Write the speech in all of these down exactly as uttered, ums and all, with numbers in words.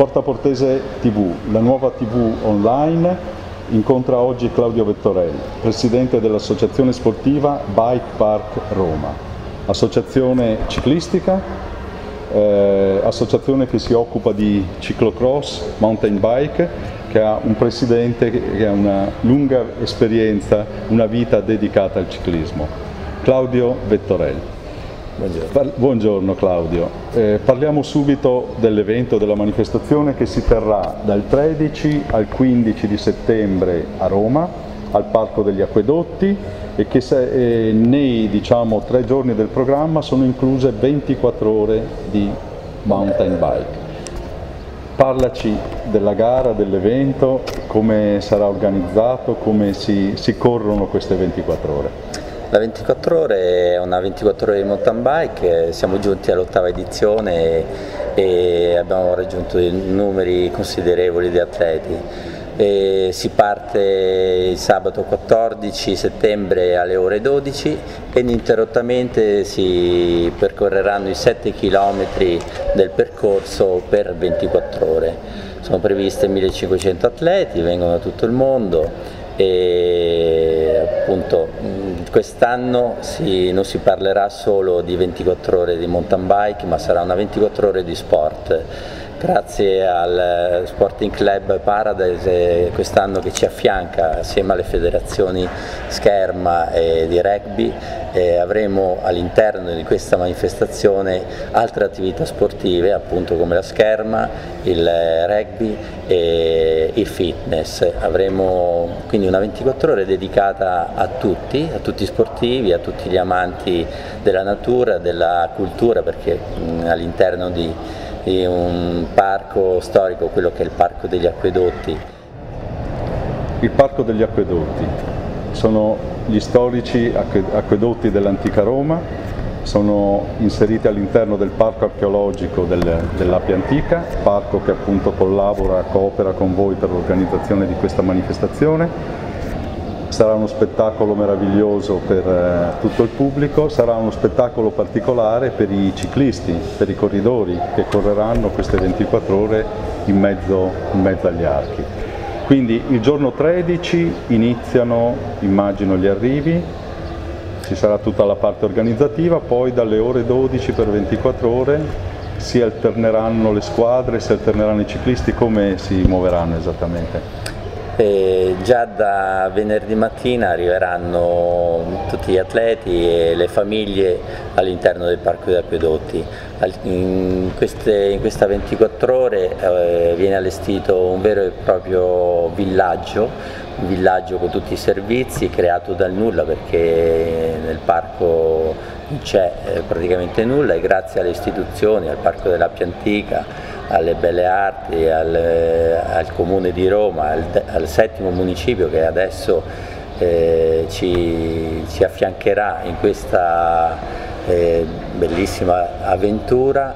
Portaportese tivù, la nuova tivù online, incontra oggi Claudio Vettorelli, presidente dell'associazione sportiva Bike Park Roma, associazione ciclistica, eh, associazione che si occupa di ciclocross, mountain bike, che ha un presidente che ha una lunga esperienza, una vita dedicata al ciclismo. Claudio Vettorelli. Buongiorno. Buongiorno Claudio, eh, parliamo subito dell'evento, della manifestazione che si terrà dal tredici al quindici di settembre a Roma, al Parco degli Acquedotti, e che se, eh, nei diciamo, tre giorni del programma sono incluse ventiquattro ore di mountain bike. Parlaci della gara, dell'evento, come sarà organizzato, come si, si corrono queste ventiquattro ore. La ventiquattro ore è una ventiquattro ore di mountain bike, siamo giunti all'ottava edizione e abbiamo raggiunto numeri considerevoli di atleti. E si parte il sabato quattordici settembre alle ore dodici e ininterrottamente si percorreranno i sette chilometri del percorso per ventiquattro ore. Sono previste millecinquecento atleti, vengono da tutto il mondo. E appunto quest'anno si, non si parlerà solo di ventiquattro ore di mountain bike, ma sarà una ventiquattro ore di sport. Grazie al Sporting Club Paradise quest'anno che ci affianca assieme alle federazioni Scherma e di rugby, eh, avremo all'interno di questa manifestazione altre attività sportive, appunto come la Scherma, il rugby e il fitness. Avremo quindi una ventiquattro ore dedicata a tutti, a tutti i sportivi, a tutti gli amanti della natura, della cultura, perché all'interno di di un parco storico, quello che è il Parco degli Acquedotti. Il Parco degli Acquedotti sono gli storici acquedotti dell'antica Roma, sono inseriti all'interno del Parco archeologico del, dell'Appia Antica, parco che appunto collabora, coopera con voi per l'organizzazione di questa manifestazione. Sarà uno spettacolo meraviglioso per eh, tutto il pubblico, sarà uno spettacolo particolare per i ciclisti, per i corridori che correranno queste ventiquattro ore in mezzo, in mezzo agli archi. Quindi il giorno tredici iniziano, immagino, gli arrivi, ci sarà tutta la parte organizzativa, poi dalle ore dodici per ventiquattro ore si alterneranno le squadre, si alterneranno i ciclisti. Come si muoveranno esattamente? E già da venerdì mattina arriveranno tutti gli atleti e le famiglie all'interno del Parco degli Acquedotti. In, queste, in questa ventiquattro ore eh, viene allestito un vero e proprio villaggio, un villaggio con tutti i servizi, creato dal nulla, perché nel parco non c'è eh, praticamente nulla, e grazie alle istituzioni, al Parco dell'Appia Antica, alle Belle Arti, al, al Comune di Roma, al, al settimo municipio che adesso eh, ci, ci affiancherà in questa eh, bellissima avventura.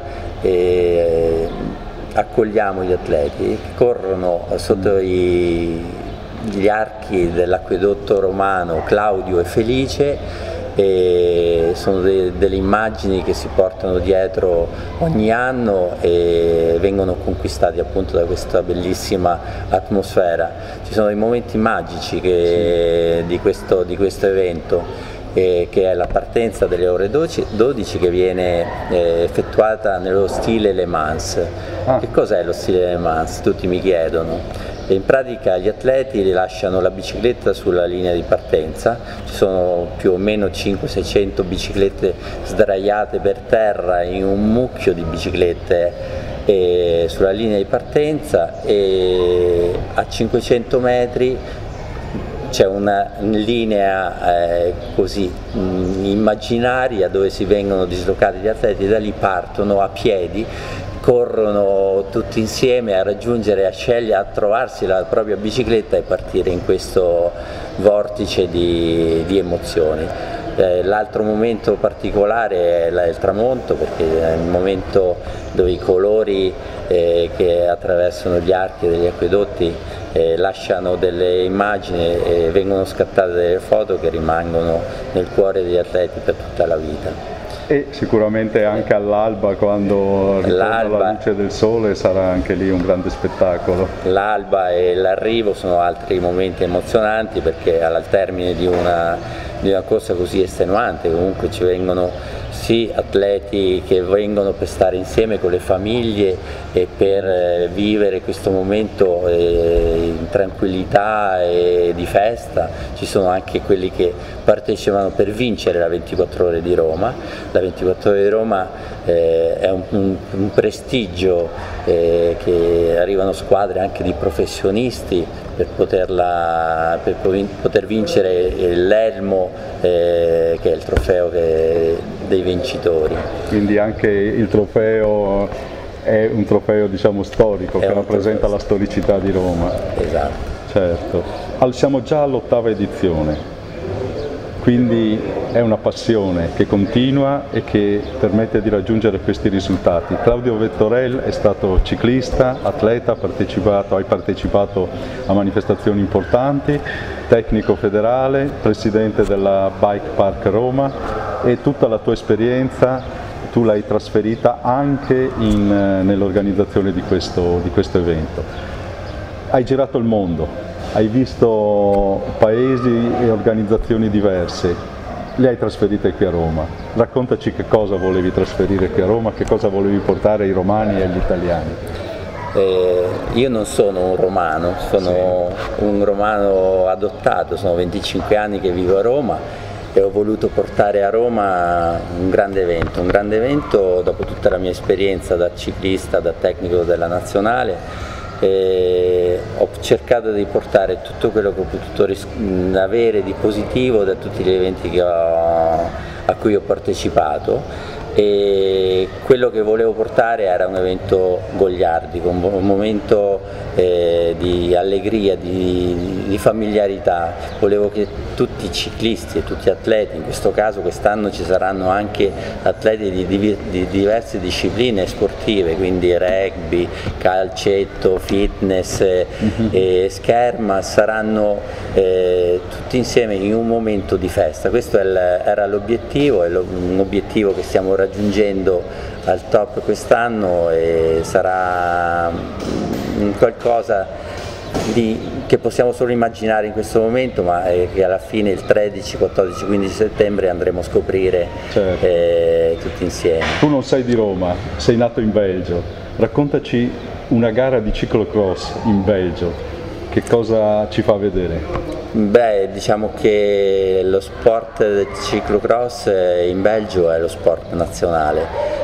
E accogliamo gli atleti che corrono sotto i, gli archi dell'acquedotto romano Claudio e Felice. E sono de delle immagini che si portano dietro ogni anno e vengono conquistati appunto da questa bellissima atmosfera. Ci sono dei momenti magici che, sì. di, questo, di questo evento, eh, che è la partenza delle ore dodici che viene eh, effettuata nello stile Le Mans. Ah. Che cos'è lo stile Le Mans? Tutti mi chiedono. In pratica gli atleti rilasciano la bicicletta sulla linea di partenza, ci sono più o meno cinquecento seicento biciclette sdraiate per terra in un mucchio di biciclette eh, sulla linea di partenza, e a cinquecento metri c'è una linea eh, così mh, immaginaria dove si vengono dislocati gli atleti, e da lì partono a piedi, corrono tutti insieme a raggiungere, a scegliere, a trovarsi la propria bicicletta e partire in questo vortice di, di emozioni. Eh, L'altro momento particolare è la, il tramonto, perché è il momento dove i colori eh, che attraversano gli archi degli acquedotti eh, lasciano delle immagini e vengono scattate delle foto che rimangono nel cuore degli atleti per tutta la vita. E sicuramente anche all'alba, quando ritorna la luce del sole, sarà anche lì un grande spettacolo. L'alba e l'arrivo sono altri momenti emozionanti, perché al termine di una, di una corsa così estenuante comunque ci vengono sì atleti che vengono per stare insieme con le famiglie e per eh, vivere questo momento eh, in tranquillità e di festa. Ci sono anche quelli che partecipano per vincere la ventiquattro ore di Roma. La ventiquattro ore di Roma eh, è un, un, un prestigio eh, che arrivano squadre anche di professionisti per, poterla, per poter vincere l'Elmo eh, che è il trofeo che, dei vincitori. Quindi anche il trofeo è un trofeo, diciamo, storico, è che rappresenta trofeo, la storicità di Roma. Esatto. Certo. Siamo già all'ottava edizione. Quindi è una passione che continua e che permette di raggiungere questi risultati. Claudio Vettorel è stato ciclista, atleta, partecipato, hai partecipato a manifestazioni importanti, tecnico federale, presidente della Bike Park Roma, e tutta la tua esperienza tu l'hai trasferita anche nell'organizzazione di questo, di questo evento. Hai girato il mondo. Hai visto paesi e organizzazioni diverse, le hai trasferite qui a Roma. Raccontaci che cosa volevi trasferire qui a Roma, che cosa volevi portare ai romani e agli italiani. Eh, io non sono un romano, sono sì. un romano adottato, sono venticinque anni che vivo a Roma e ho voluto portare a Roma un grande evento, un grande evento dopo tutta la mia esperienza da ciclista, da tecnico della nazionale. E ho cercato di portare tutto quello che ho potuto avere di positivo da tutti gli eventi che ho, a cui ho partecipato, e quello che volevo portare era un evento goliardico, un momento eh, di allegria, di, di familiarità. Volevo che tutti i ciclisti e tutti gli atleti, in questo caso quest'anno ci saranno anche atleti di, di, di diverse discipline sportive, quindi rugby, calcetto, fitness mm-hmm. e scherma, saranno eh, tutti insieme in un momento di festa. Questo era l'obiettivo, è un obiettivo che stiamo raggiungendo raggiungendo al top quest'anno, e sarà qualcosa di, che possiamo solo immaginare in questo momento, ma che alla fine il tredici, quattordici, quindici settembre andremo a scoprire certo. eh, tutti insieme. Tu non sei di Roma, sei nato in Belgio, raccontaci una gara di ciclocross in Belgio, che cosa ci fa vedere? Beh, diciamo che lo sport del ciclocross in Belgio è lo sport nazionale.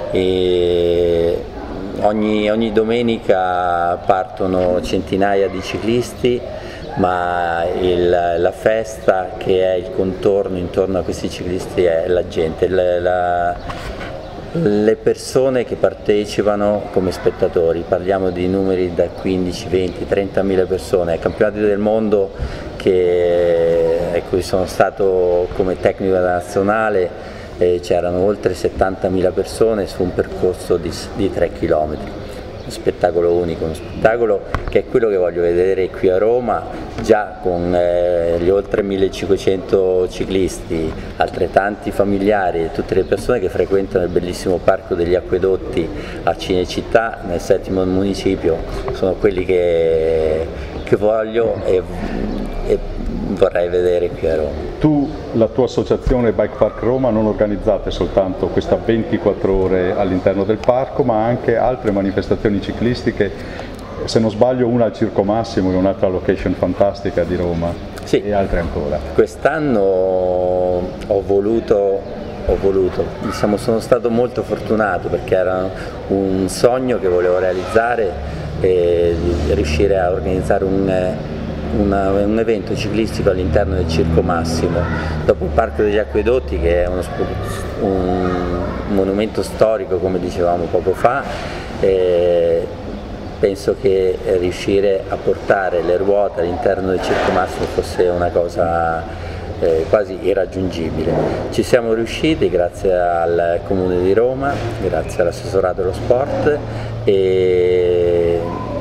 E ogni, ogni domenica partono centinaia di ciclisti, ma il, la festa che è il contorno intorno a questi ciclisti è la gente, la, la, le persone che partecipano come spettatori. Parliamo di numeri da quindici, venti, trentamila persone. Ai campionati del mondo che, a cui sono stato come tecnico nazionale eh, c'erano oltre settantamila persone su un percorso di, di tre chilometri. Uno spettacolo unico, uno spettacolo che è quello che voglio vedere qui a Roma, già con eh, gli oltre millecinquecento ciclisti, altrettanti familiari e tutte le persone che frequentano il bellissimo Parco degli Acquedotti a Cinecittà, nel settimo municipio. Sono quelli che, che voglio e, e vorrei vedere qui a Roma. Tu, la tua associazione Bike Park Roma, non organizzate soltanto questa ventiquattro ore all'interno del parco, ma anche altre manifestazioni ciclistiche, se non sbaglio una al Circo Massimo e un'altra location fantastica di Roma, sì. E altre ancora. Quest'anno ho voluto, ho voluto, diciamo, sono stato molto fortunato perché era un sogno che volevo realizzare, e riuscire a organizzare un Una, un evento ciclistico all'interno del Circo Massimo, dopo il Parco degli Acquedotti, che è uno, un monumento storico come dicevamo poco fa. E penso che riuscire a portare le ruote all'interno del Circo Massimo fosse una cosa eh, quasi irraggiungibile. Ci siamo riusciti grazie al Comune di Roma, grazie all'assessorato dello sport, e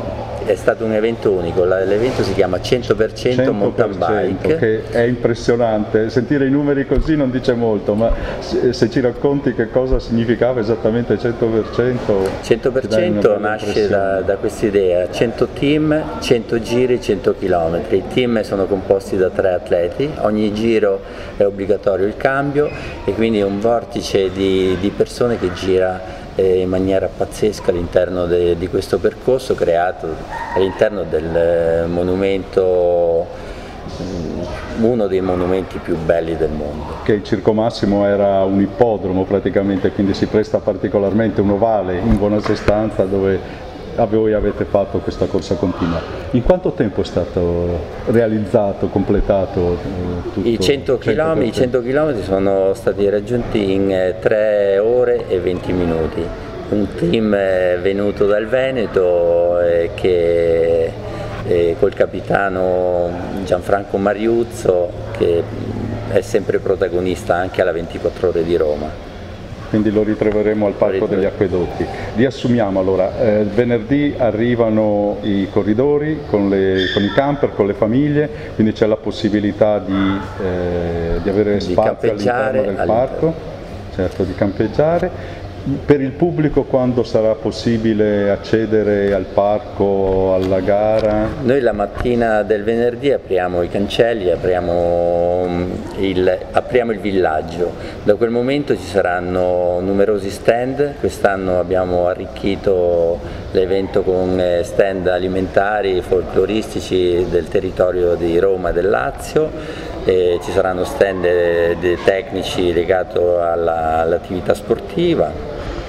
è stato un evento unico, l'evento si chiama cento per cento mountain bike. Che è impressionante, sentire i numeri così non dice molto, ma se, se ci racconti che cosa significava esattamente cento per cento. cento per cento nasce da, da questa idea, cento team, cento giri, cento chilometri. I team sono composti da tre atleti, ogni giro è obbligatorio il cambio e quindi è un vortice di, di persone che gira in maniera pazzesca all'interno di questo percorso creato all'interno del monumento, uno dei monumenti più belli del mondo. Che il Circo Massimo era un ippodromo praticamente, quindi si presta particolarmente un ovale in buona sostanza dove voi avete fatto questa corsa continua. In quanto tempo è stato realizzato, completato eh, tutto? I cento chilometri sono stati raggiunti in eh, tre ore e venti minuti. Un team è venuto dal Veneto eh, che eh, col capitano Gianfranco Mariuzzo, che è sempre protagonista anche alla ventiquattro ore di Roma. Quindi lo ritroveremo al Parco degli Acquedotti. Riassumiamo allora, eh, venerdì arrivano i corridori con, le, con i camper, con le famiglie, quindi c'è la possibilità di, eh, di avere di spazio all'interno del parco, certo, di campeggiare. Per il pubblico quando sarà possibile accedere al parco, alla gara? Noi la mattina del venerdì apriamo i cancelli, apriamo il, apriamo il villaggio. Da quel momento ci saranno numerosi stand, quest'anno abbiamo arricchito l'evento con stand alimentari, folcloristici del territorio di Roma e del Lazio. E ci saranno stand tecnici legati all'attività sportiva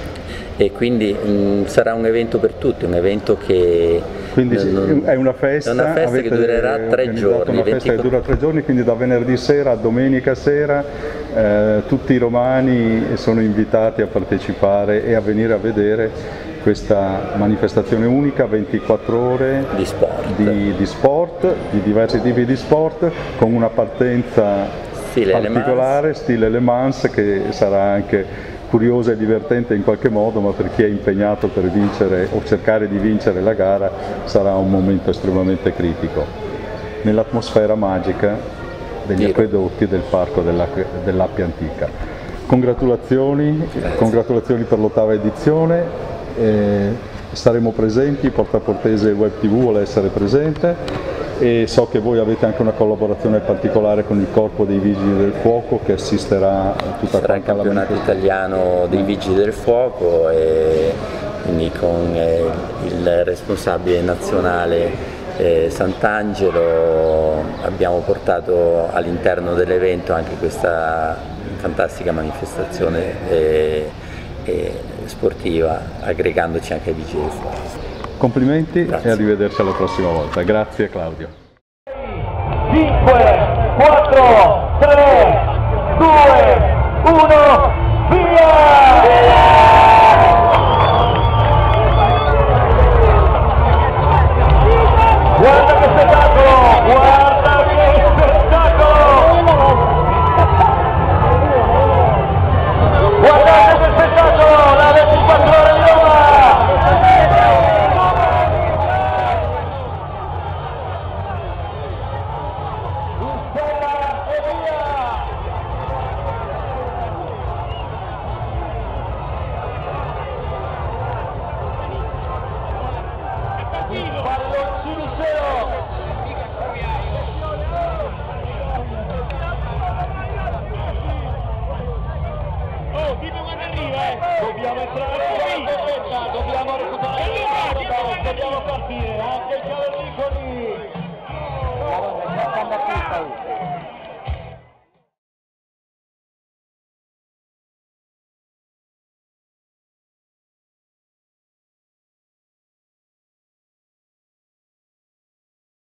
e quindi mh, sarà un evento per tutti, un evento che quindi non, è una festa, è una festa che durerà tre giorni. Una festa che dura tre giorni, quindi da venerdì sera a domenica sera eh, tutti i romani sono invitati a partecipare e a venire a vedere questa manifestazione unica, ventiquattro ore di sport. Di, di sport, di diversi tipi di sport, con una partenza stile particolare, Le stile Le Mans, che sarà anche curiosa e divertente in qualche modo, ma per chi è impegnato per vincere o cercare di vincere la gara sarà un momento estremamente critico. Nell'atmosfera magica degli acquedotti del Parco dell'Appia Antica. Congratulazioni, congratulazioni per l'ottava edizione. Eh, saremo presenti, Portaportese Web tivù vuole essere presente e so che voi avete anche una collaborazione particolare con il Corpo dei Vigili del Fuoco che assisterà a tutta Sarà il campionato italiano dei Vigili del Fuoco e quindi con eh, il responsabile nazionale eh, Sant'Angelo abbiamo portato all'interno dell'evento anche questa fantastica manifestazione eh, eh, sportiva, aggregandoci anche ai Vigili del Fuoco. Complimenti. Grazie. E arrivederci alla prossima volta. Grazie Claudio. cinque, quattro, tre, due, uno, via! Guarda che spettacolo! Guarda che spettacolo! Guardate che spettacolo! La ventiquattro ore di Roma! Oh, dimmi quando arriva, eh! Dobbiamo entrare qui! Dobbiamo recuperare!